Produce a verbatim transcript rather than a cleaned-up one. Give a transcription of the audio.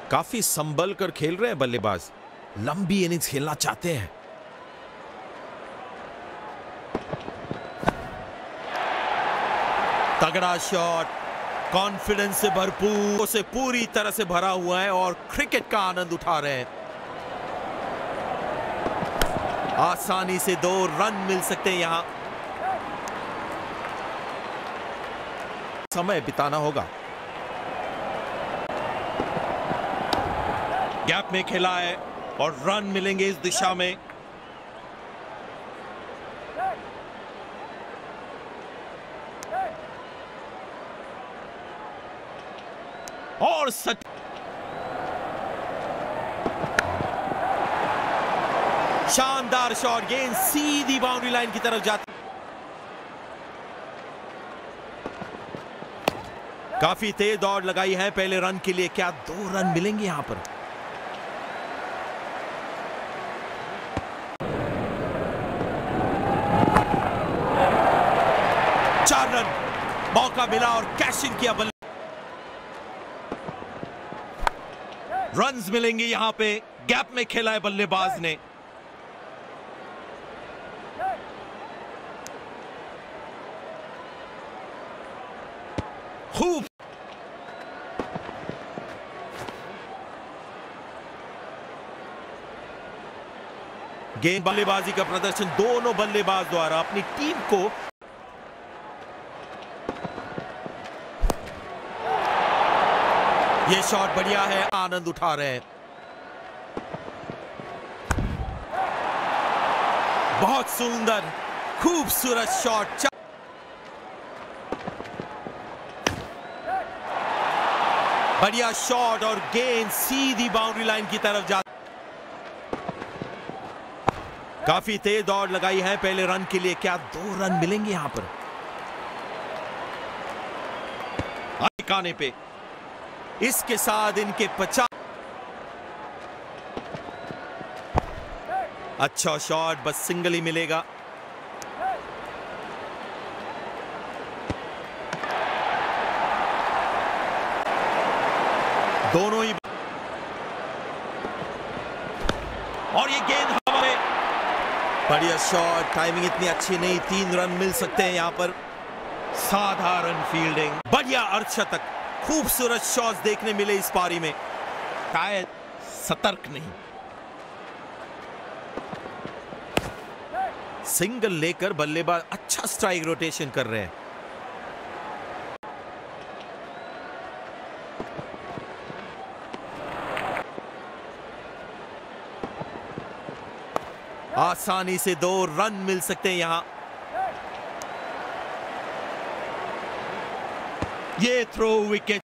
काफी संभल कर खेल रहे हैं बल्लेबाज, लंबी इनिंग्स खेलना चाहते हैं। तगड़ा शॉट, कॉन्फिडेंस से भरपूर, से पूरी तरह से भरा हुआ है और क्रिकेट का आनंद उठा रहे हैं। आसानी से दो रन मिल सकते हैं यहां। समय बिताना होगा। गैप में खेला है और रन मिलेंगे इस दिशा में। और सच शानदार शॉट, गेंद सीधी बाउंड्री लाइन की तरफ जाती। काफी तेज दौड़ लगाई है पहले रन के लिए। क्या दो रन मिलेंगे यहां पर? चार रन, मौका मिला और कैश इन किया। बल्ले रन्स मिलेंगे यहां पे। गैप में खेला है बल्लेबाज ने। खूब गेंद बल्लेबाजी का प्रदर्शन दोनों बल्लेबाज द्वारा अपनी टीम को यह शॉट बढ़िया है, आनंद उठा रहे हैं। बहुत सुंदर खूबसूरत शॉट। बढ़िया शॉट और गेंद सीधी बाउंड्री लाइन की तरफ जा। काफी तेज दौड़ लगाई है पहले रन के लिए। क्या दो रन मिलेंगे यहां पर? ठिकाने पे। इसके साथ इनके पचास। अच्छा शॉट, बस सिंगल ही मिलेगा। दोनों ही। और ये गेंद हवा में। बढ़िया शॉट, टाइमिंग इतनी अच्छी नहीं। तीन रन मिल सकते हैं यहां पर। साधारण फील्डिंग, बढ़िया अर्धशतक। खूबसूरत शॉट्स देखने मिले इस पारी में। शायद सतर्क नहीं। सिंगल लेकर बल्लेबाज अच्छा स्ट्राइक रोटेशन कर रहे हैं। आसानी से दो रन मिल सकते हैं यहां। ये थ्रो विकेट।